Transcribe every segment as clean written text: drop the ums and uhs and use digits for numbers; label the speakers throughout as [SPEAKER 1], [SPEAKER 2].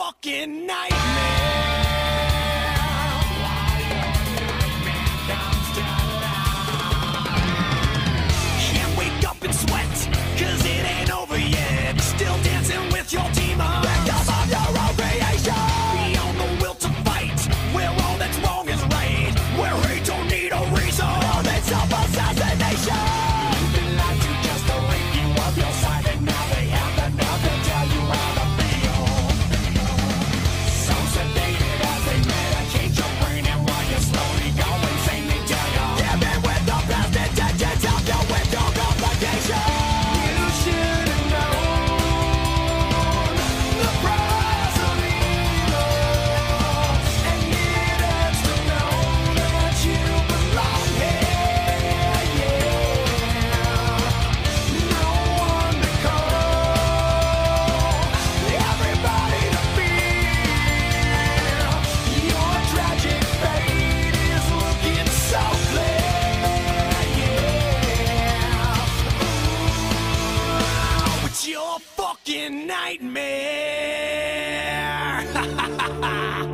[SPEAKER 1] fucking nightmare. Can't wake up and sweat, cause it ain't over yet. Still dancing with your demons. Victim of your own creation. Beyond the will to fight, where all that's wrong is right, where hate don't need a reason. All that self-assassination. You've been lied to just to rip you off your side, and now they have the nerve to tell you how to feel. So sedated as they medicate your brain, and while you slowly go insane, they tell you living with the best intentions, help you with your complication. You should have known the price of evil, and needed to know that you belong here. No one to call, everybody to feel. Your tragic fate is looking so clear. It's your fucking nightmare.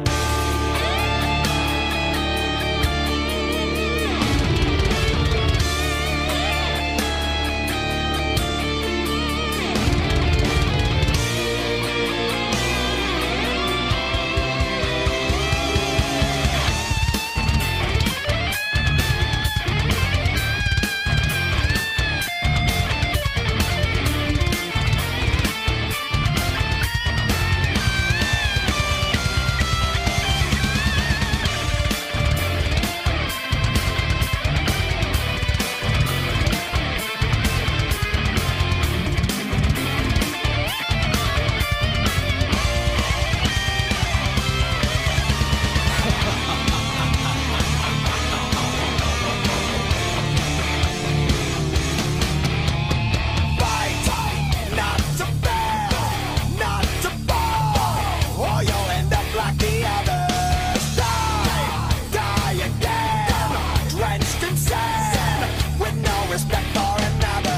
[SPEAKER 1] Fight, not to fail, not to fall, or you'll end up like the others. Die again, drenched in sand, with no respect for another.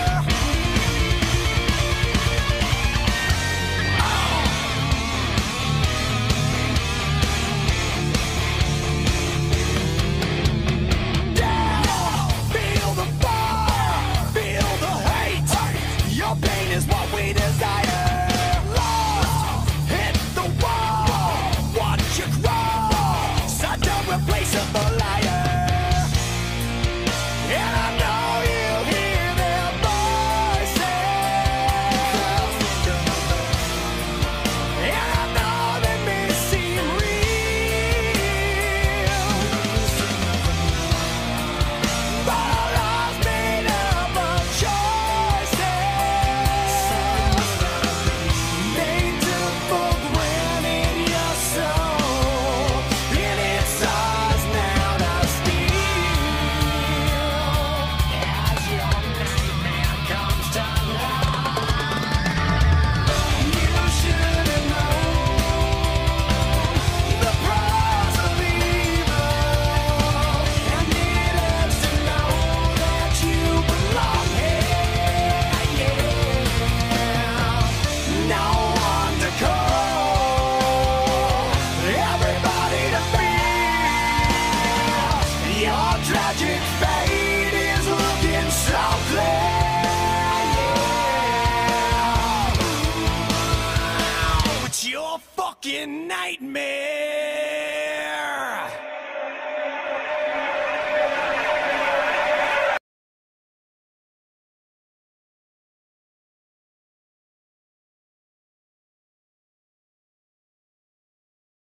[SPEAKER 1] Feel the fire, feel the hate. Your pain is what we desire. Lost, hit the wall, watch you crawl. Such a replaceable liar. And I know you hear their voices, and I know they may seem real, but our lives made up of choices. They took for granted your soul, and it's ours now to steal. As your nightmare comes to life, you should have known the price of evil, and needed to know that you belong here. No one to call, everybody to feel. Your tragic fate is looking so clear. It's your fucking nightmare.